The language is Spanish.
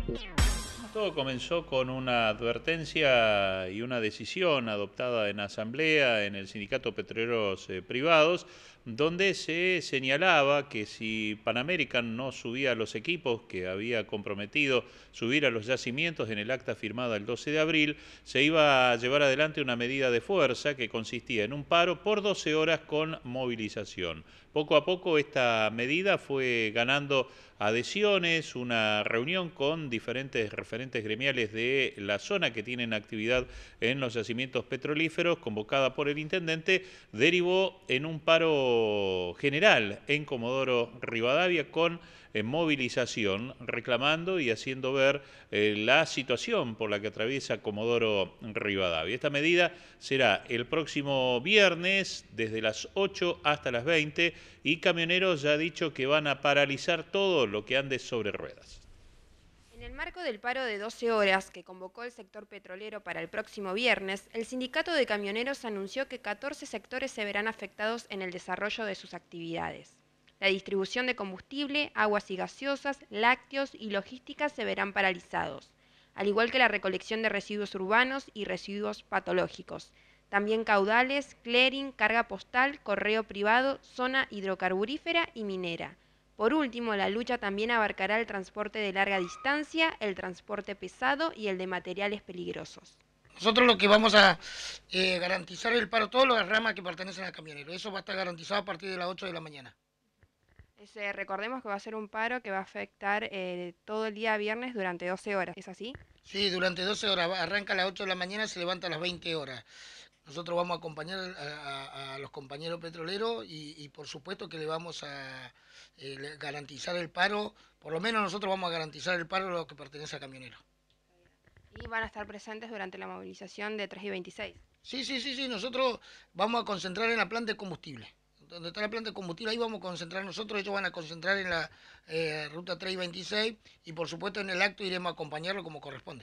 Todo comenzó con una advertencia y una decisión adoptada en asamblea en el Sindicato Petroleros Privados, donde se señalaba que si Pan American no subía los equipos que había comprometido subir a los yacimientos en el acta firmada el 12 de abril, se iba a llevar adelante una medida de fuerza que consistía en un paro por 12 horas con movilización. Poco a poco esta medida fue ganando adhesiones, una reunión con diferentes referentes gremiales de la zona que tienen actividad en los yacimientos petrolíferos, convocada por el intendente, derivó en un paro general en Comodoro Rivadavia con movilización, reclamando y haciendo ver la situación por la que atraviesa Comodoro Rivadavia. Esta medida será el próximo viernes desde las 8 hasta las 20 y Camioneros ya ha dicho que van a paralizar todo lo que ande sobre ruedas. En el marco del paro de 12 horas que convocó el sector petrolero para el próximo viernes, el sindicato de camioneros anunció que 14 sectores se verán afectados en el desarrollo de sus actividades. La distribución de combustible, aguas y gaseosas, lácteos y logística se verán paralizados, al igual que la recolección de residuos urbanos y residuos patológicos. También caudales, clearing, carga postal, correo privado, zona hidrocarburífera y minera. Por último, la lucha también abarcará el transporte de larga distancia, el transporte pesado y el de materiales peligrosos. Nosotros lo que vamos a garantizar el paro, todas las ramas que pertenecen al camionero, eso va a estar garantizado a partir de las 8 de la mañana. Recordemos que va a ser un paro que va a afectar todo el día viernes durante 12 horas. ¿Es así? Sí, durante 12 horas, arranca a las 8 de la mañana, se levanta a las 20 horas. Nosotros vamos a acompañar a los compañeros petroleros y por supuesto que le vamos a garantizar el paro, por lo menos nosotros vamos a garantizar el paro a los que pertenece a camioneros. Y van a estar presentes durante la movilización de 3 y 26. Sí, nosotros vamos a concentrar en la planta de combustible. Donde está la planta de combustible, ahí vamos a concentrar nosotros, ellos van a concentrar en la ruta 3 y 26 y por supuesto en el acto iremos a acompañarlo como corresponde.